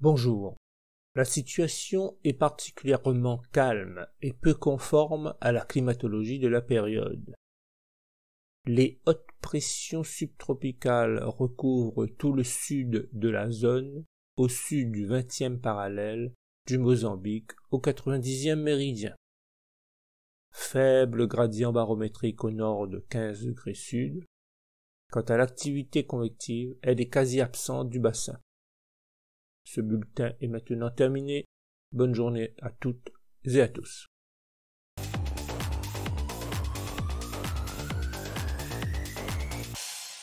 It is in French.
Bonjour. La situation est particulièrement calme et peu conforme à la climatologie de la période. Les hautes pressions subtropicales recouvrent tout le sud de la zone, au sud du 20e parallèle, du Mozambique au 90e méridien. Faible gradient barométrique au nord de 15 degrés sud. Quant à l'activité convective, elle est quasi absente du bassin. Ce bulletin est maintenant terminé. Bonne journée à toutes et à tous.